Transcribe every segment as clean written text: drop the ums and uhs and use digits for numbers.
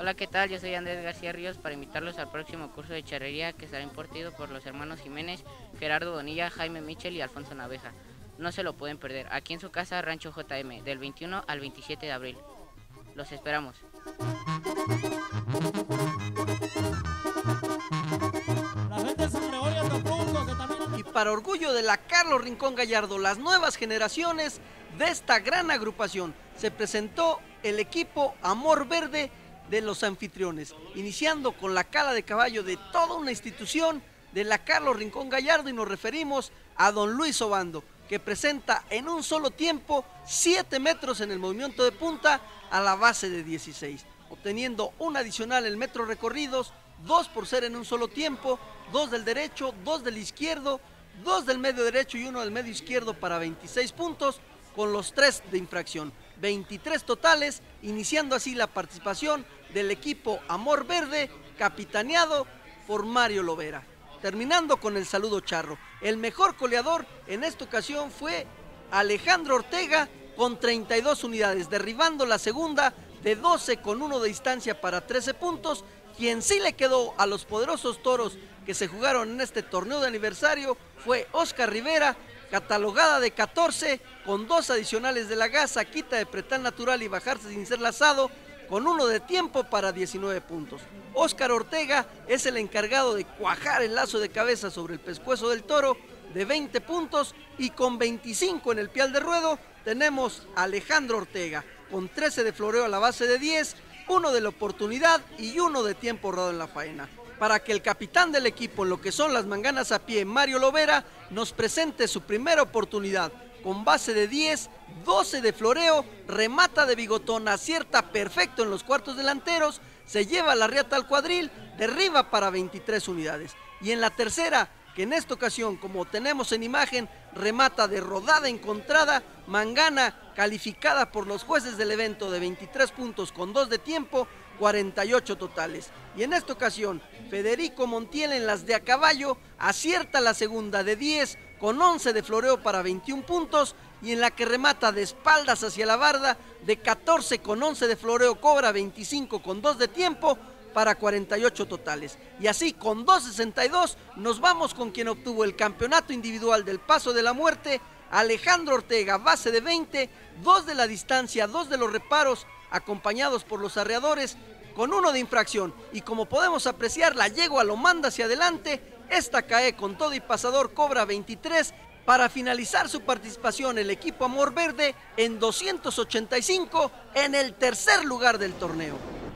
Hola, ¿qué tal? Yo soy Andrés García Ríos para invitarlos al próximo curso de charrería que será impartido por los hermanos Jiménez, Gerardo Bonilla, Jaime Michel y Alfonso Naveja. No se lo pueden perder, aquí en su casa Rancho JM, del 21 al 27 de abril. Los esperamos. Y para orgullo de la Carlos Rincón Gallardo, las nuevas generaciones de esta gran agrupación, se presentó el equipo Amor Verde de los anfitriones, iniciando con la cala de caballo de toda una institución de la Carlos Rincón Gallardo, y nos referimos a don Luis Obando, que presenta en un solo tiempo 7 metros en el movimiento de punta a la base de 16, obteniendo un adicional en metros recorridos, 2 por ser en un solo tiempo, 2 del derecho, 2 del izquierdo, 2 del medio derecho y 1 del medio izquierdo para 26 puntos, con los 3 de infracción, 23 totales, iniciando así la participación del equipo Amor Verde, capitaneado por Mario Lovera. Terminando con el saludo charro, el mejor coleador en esta ocasión fue Alejandro Ortega con 32 unidades, derribando la segunda de 12 con 1 de distancia para 13 puntos. Quien sí le quedó a los poderosos toros que se jugaron en este torneo de aniversario fue Oscar Rivera, catalogada de 14, con 2 adicionales de la gasa, quita de pretal natural y bajarse sin ser lazado, con 1 de tiempo para 19 puntos. Oscar Ortega es el encargado de cuajar el lazo de cabeza sobre el pescuezo del toro de 20 puntos, y con 25 en el pial de ruedo tenemos a Alejandro Ortega, con 13 de floreo a la base de 10, 1 de la oportunidad y 1 de tiempo rodado en la faena, para que el capitán del equipo en lo que son las manganas a pie, Mario Lovera, nos presente su primera oportunidad, con base de 10, 12 de floreo, remata de bigotón, acierta perfecto en los cuartos delanteros, se lleva la riata al cuadril, derriba para 23 unidades. Y en la tercera, que en esta ocasión, como tenemos en imagen, remata de rodada encontrada, mangana calificada por los jueces del evento de 23 puntos con 2 de tiempo, 48 totales. Y en esta ocasión, Federico Montiel en las de a caballo acierta la segunda de 10 con 11 de floreo para 21 puntos, y en la que remata de espaldas hacia la barda de 14 con 11 de floreo cobra 25 con 2 de tiempo para 48 totales. Y así con 2.62 nos vamos con quien obtuvo el campeonato individual del Paso de la Muerte, Alejandro Ortega, base de 20, 2 de la distancia, 2 de los reparos, acompañados por los arreadores, con 1 de infracción. Y como podemos apreciar, la yegua lo manda hacia adelante, esta cae con todo y pasador, cobra 23, para finalizar su participación el equipo Amor Verde en 285 en el tercer lugar del torneo.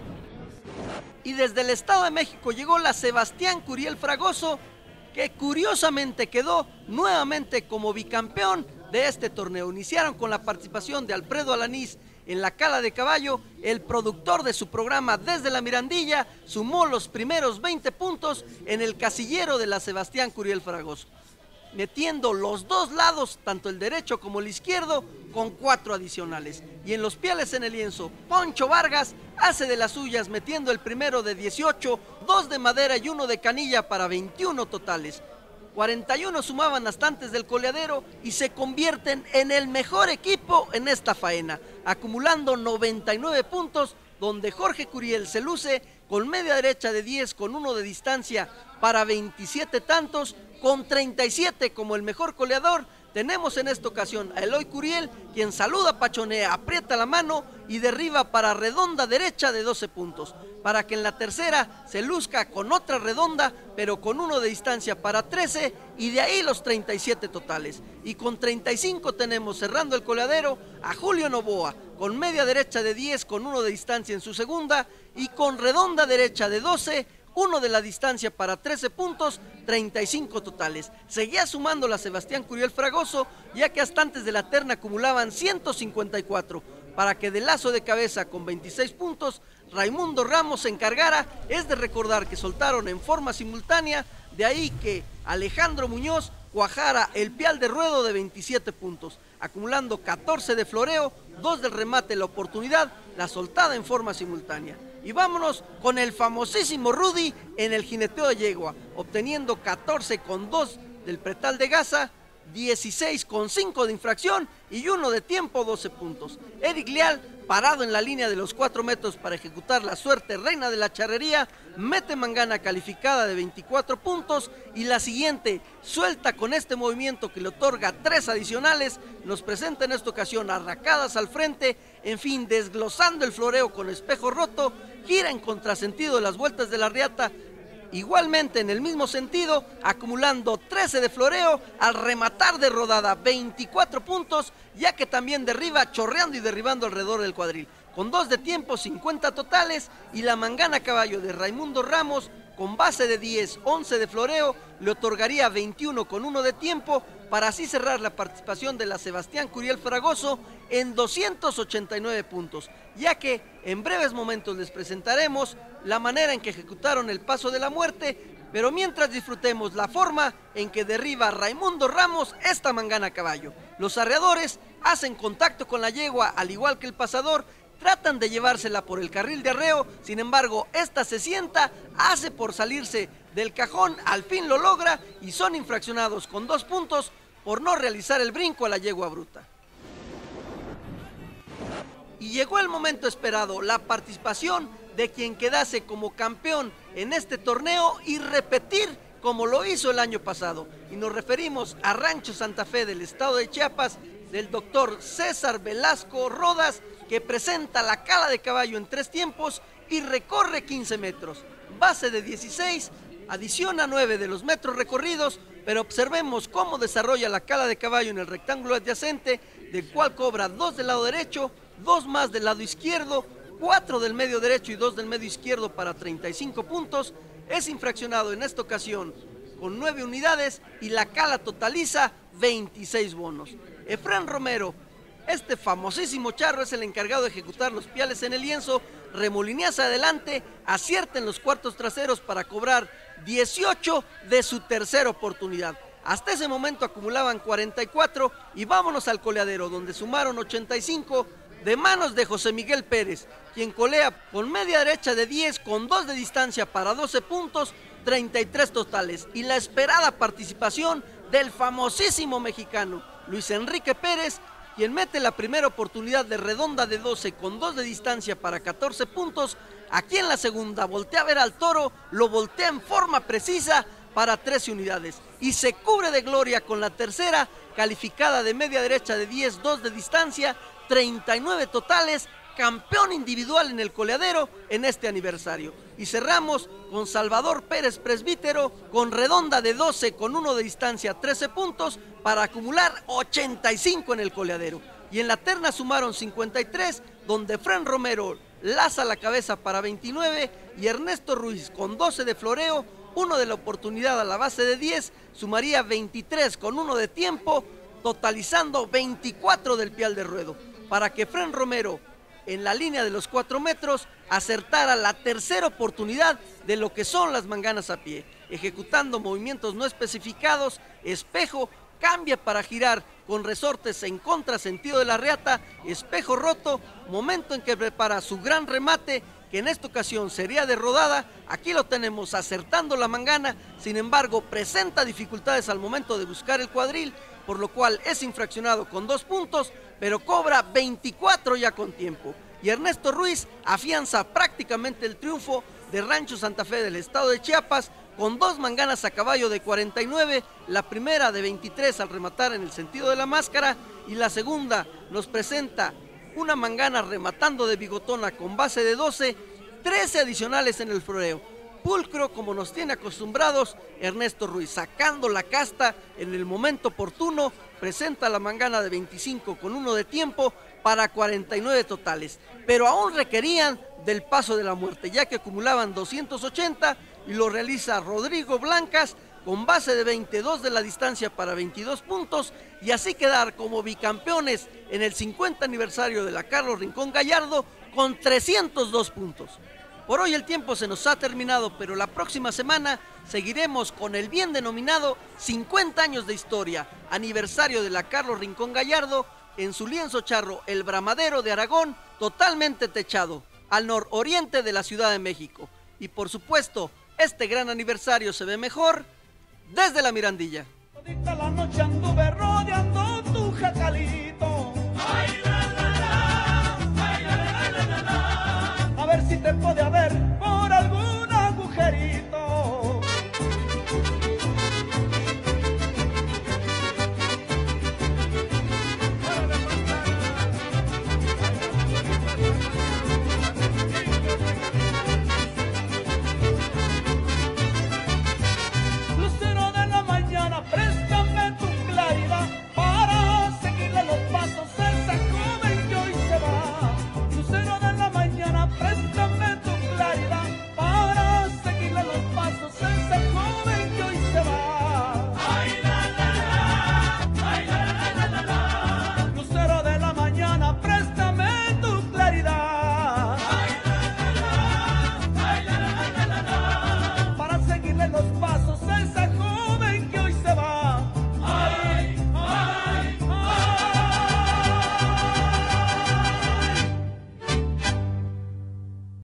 Y desde el Estado de México llegó la Sebastián Curiel Fragoso, que curiosamente quedó nuevamente como bicampeón de este torneo. Iniciaron con la participación de Alfredo Alanís en la cala de caballo. El productor de su programa Desde la Mirandilla sumó los primeros 20 puntos en el casillero de la Sebastián Curiel Fragoso, metiendo los dos lados, tanto el derecho como el izquierdo, con 4 adicionales. Y en los piales en el lienzo, Poncho Vargas hace de las suyas, metiendo el primero de 18, 2 de madera y 1 de canilla para 21 totales. 41 sumaban hasta antes del coleadero y se convierten en el mejor equipo en esta faena, acumulando 99 puntos, donde Jorge Curiel se luce con media derecha de 10 con 1 de distancia para 27 tantos, con 37 como el mejor coleador. Tenemos en esta ocasión a Eloy Curiel, quien saluda, pachonea, aprieta la mano y derriba para redonda derecha de 12 puntos, para que en la tercera se luzca con otra redonda, pero con 1 de distancia para 13, y de ahí los 37 totales. Y con 35 tenemos, cerrando el coleadero, a Julio Novoa, con media derecha de 10 con 1 de distancia en su segunda, y con redonda derecha de 12, 1 de la distancia para 13 puntos, 35 totales. Seguía sumando la Sebastián Curiel Fragoso, ya que hasta antes de la terna acumulaban 154, para que de lazo de cabeza con 26 puntos, Raimundo Ramos se encargara. Es de recordar que soltaron en forma simultánea, de ahí que Alejandro Muñoz cuajara el pial de ruedo de 27 puntos, acumulando 14 de floreo, 2 del remate, la oportunidad, la soltada en forma simultánea. Y vámonos con el famosísimo Rudy en el jineteo de yegua, obteniendo 14 con 2 del pretal de gasa, 16 con 5 de infracción y 1 de tiempo, 12 puntos. Eric Leal parado en la línea de los 4 metros para ejecutar la suerte reina de la charrería, mete mangana calificada de 24 puntos y la siguiente suelta con este movimiento que le otorga 3 adicionales, nos presenta en esta ocasión arracadas al frente, en fin, desglosando el floreo con espejo roto, gira en contrasentido de las vueltas de la riata, igualmente en el mismo sentido, acumulando 13 de floreo al rematar de rodada 24 puntos, ya que también derriba chorreando y derribando alrededor del cuadril. Con 2 de tiempo, 50 totales, y la mangana a caballo de Raimundo Ramos, con base de 10, 11 de floreo, le otorgaría 21 con 1 de tiempo, para así cerrar la participación de la Sebastián Curiel Fragoso en 289 puntos, ya que en breves momentos les presentaremos la manera en que ejecutaron el paso de la muerte, pero mientras disfrutemos la forma en que derriba Raimundo Ramos esta mangana a caballo. Los arreadores hacen contacto con la yegua al igual que el pasador, tratan de llevársela por el carril de arreo, sin embargo esta se sienta, hace por salirse del cajón, al fin lo logra y son infraccionados con 2 puntos por no realizar el brinco a la yegua bruta. Y llegó el momento esperado, la participación de quien quedase como campeón en este torneo y repetir como lo hizo el año pasado. Y nos referimos a Rancho Santa Fe del estado de Chiapas, del doctor César Velasco Rodas, que presenta la cala de caballo en 3 tiempos y recorre 15 metros. Base de 16, adiciona 9 de los metros recorridos, pero observemos cómo desarrolla la cala de caballo en el rectángulo adyacente, del cual cobra 2 del lado derecho, 2 más del lado izquierdo, 4 del medio derecho y 2 del medio izquierdo para 35 puntos, es infraccionado en esta ocasión con 9 unidades y la cala totaliza 26 bonos. Efrén Romero, este famosísimo charro, es el encargado de ejecutar los piales en el lienzo, remolineas hacia adelante, acierta en los cuartos traseros para cobrar 18 de su tercera oportunidad. Hasta ese momento acumulaban 44 y vámonos al coleadero, donde sumaron 85 de manos de José Miguel Pérez, quien colea con media derecha de 10 con 2 de distancia para 12 puntos, 33 totales, y la esperada participación del famosísimo mexicano Luis Enrique Pérez, quien mete la primera oportunidad de redonda de 12 con 2 de distancia para 14 puntos. Aquí en la segunda voltea a ver al toro, lo voltea en forma precisa para 13 unidades y se cubre de gloria con la tercera calificada de media derecha de 10, 2 de distancia, 39 totales, campeón individual en el coleadero en este aniversario. Y cerramos con Salvador Pérez Presbítero con redonda de 12 con 1 de distancia, 13 puntos para acumular 85 en el coleadero. Y en la terna sumaron 53, donde Efrén Romero laza la cabeza para 29 y Ernesto Ruiz con 12 de floreo, 1 de la oportunidad a la base de 10, sumaría 23 con 1 de tiempo, totalizando 24 del pial de ruedo, para que Efrén Romero, en la línea de los 4 metros, acertara la tercera oportunidad de lo que son las manganas a pie, ejecutando movimientos no especificados, espejo, cambia para girar con resortes en contrasentido de la reata, espejo roto, momento en que prepara su gran remate, que en esta ocasión sería de rodada. Aquí lo tenemos acertando la mangana, sin embargo presenta dificultades al momento de buscar el cuadril, por lo cual es infraccionado con 2 puntos, pero cobra 24 ya con tiempo. Y Ernesto Ruiz afianza prácticamente el triunfo de Rancho Santa Fe del estado de Chiapas, con 2 manganas a caballo de 49, la primera de 23 al rematar en el sentido de la máscara, y la segunda nos presenta una mangana rematando de bigotona con base de 12, 13 adicionales en el floreo. Pulcro como nos tiene acostumbrados Ernesto Ruiz, sacando la casta en el momento oportuno, presenta la mangana de 25 con 1 de tiempo para 49 totales, pero aún requerían del paso de la muerte, ya que acumulaban 280 y lo realiza Rodrigo Blancas con base de 22 de la distancia para 22 puntos y así quedar como bicampeones en el 50 aniversario de la Carlos Rincón Gallardo con 302 puntos. Por hoy el tiempo se nos ha terminado, pero la próxima semana seguiremos con el bien denominado 50 años de historia, aniversario de la Carlos Rincón Gallardo, en su lienzo charro El Bramadero de Aragón, totalmente techado, al nororiente de la Ciudad de México. Y por supuesto, este gran aniversario se ve mejor desde la Mirandilla. Todita la noche anduve rodeando tu jacalito.